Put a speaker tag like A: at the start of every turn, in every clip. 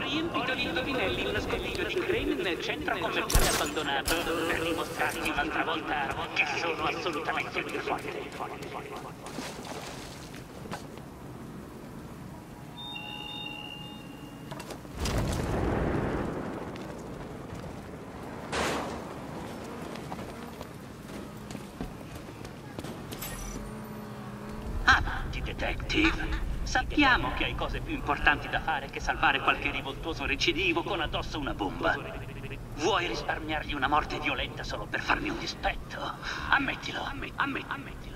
A: riempito di indovinelli un nascondiglio di Crane nel centro commerciale abbandonato per dimostrarti un'altra volta che sono assolutamente il più forte. Avanti, detective. Sappiamo che hai cose più importanti da fare che salvare qualche rivoltoso recidivo con addosso una bomba. Vuoi risparmiargli una morte violenta solo per farmi un dispetto? Ammettilo, ammettilo.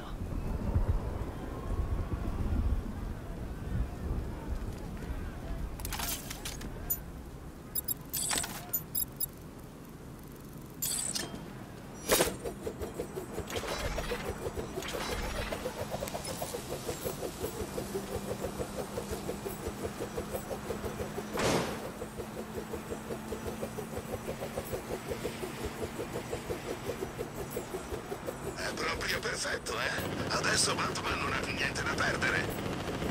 B: Proprio perfetto, eh? Adesso Batman non ha più niente da perdere.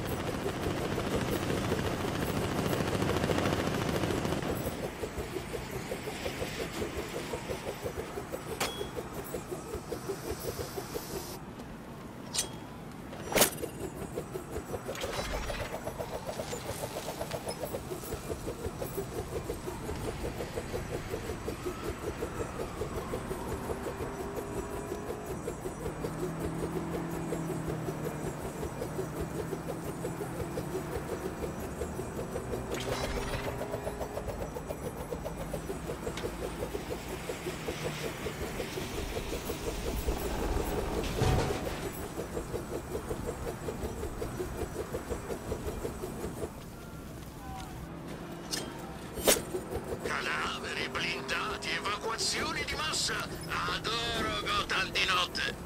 B: Cadaveri, blindati, evacuazioni di massa. Adoro Gotham di notte.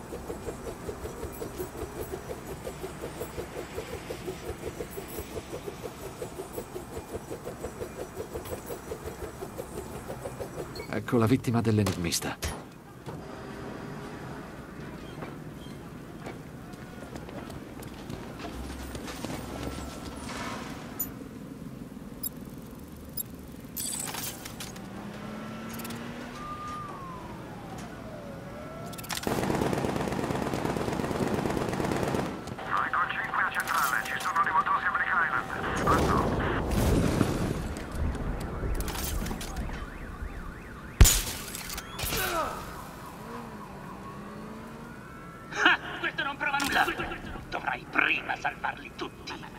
C: Ecco la vittima dell'enigmista.
A: Questo non prova nulla! Dovrai prima salvarli tutti!